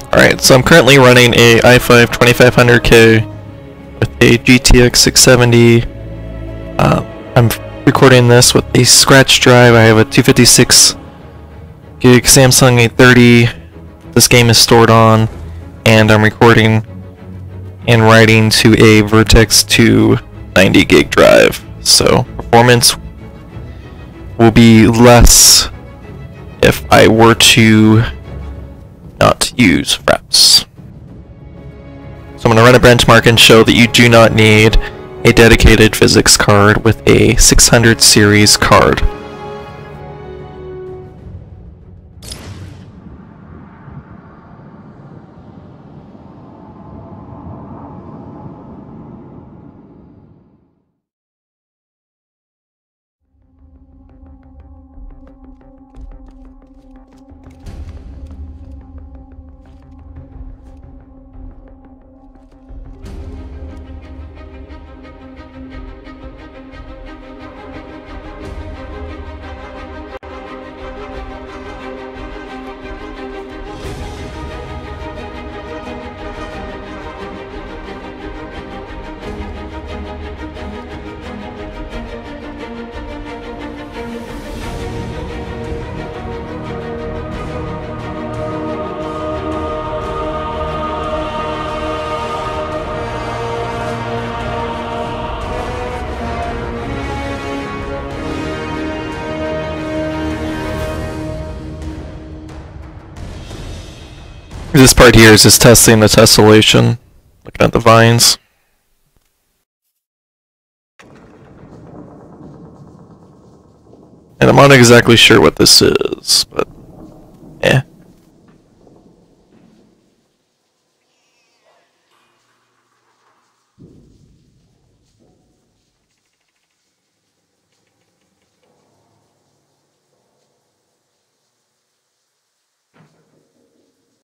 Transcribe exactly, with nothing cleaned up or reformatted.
Alright, so I'm currently running a i five twenty-five hundred K with a G T X six seventy. Uh, I'm recording this with a scratch drive. I have a two fifty-six gig Samsung eight thirty this game is stored on, and I'm recording and writing to a Vertex two ninety gig drive. So performance will be less if I were to not use fraps. So I'm going to run a benchmark and show that you do not need a dedicated Physx card with a six hundred series card. This part here is just testing the tessellation, looking at the vines. And I'm not exactly sure what this is, but eh.